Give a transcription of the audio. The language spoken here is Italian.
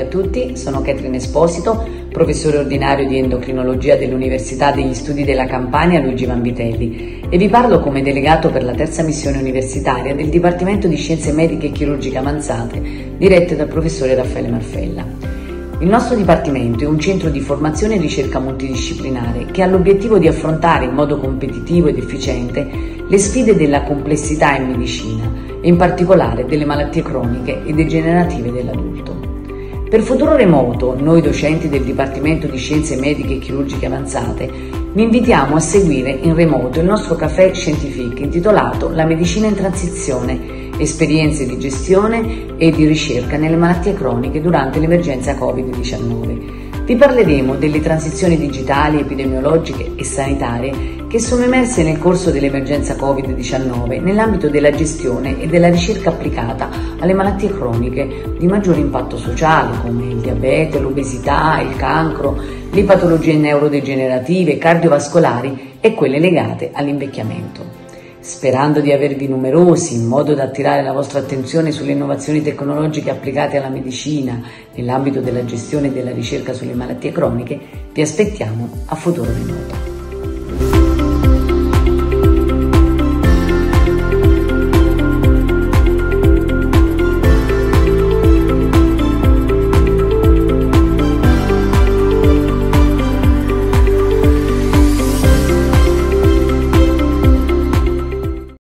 tutti, sono Catherine Esposito, professore ordinario di endocrinologia dell'Università degli Studi della Campania Luigi Vanvitelli e vi parlo come delegato per la terza missione universitaria del Dipartimento di Scienze Mediche e Chirurgiche Avanzate, diretto dal professore Raffaele Marfella. Il nostro Dipartimento è un centro di formazione e ricerca multidisciplinare che ha l'obiettivo di affrontare in modo competitivo ed efficiente le sfide della complessità in medicina e in particolare delle malattie croniche e degenerative dell'adulto. Per futuro remoto, noi docenti del Dipartimento di Scienze Mediche e Chirurgiche Avanzate vi invitiamo a seguire in remoto il nostro Café Scientifique intitolato La medicina in transizione, esperienze di gestione e di ricerca nelle malattie croniche durante l'emergenza Covid-19. Vi parleremo delle transizioni digitali, epidemiologiche e sanitarie che sono emerse nel corso dell'emergenza Covid-19 nell'ambito della gestione e della ricerca applicata alle malattie croniche di maggiore impatto sociale come il diabete, l'obesità, il cancro, le patologie neurodegenerative, cardiovascolari e quelle legate all'invecchiamento. Sperando di avervi numerosi in modo da attirare la vostra attenzione sulle innovazioni tecnologiche applicate alla medicina nell'ambito della gestione e della ricerca sulle malattie croniche, vi aspettiamo a futuro remoto.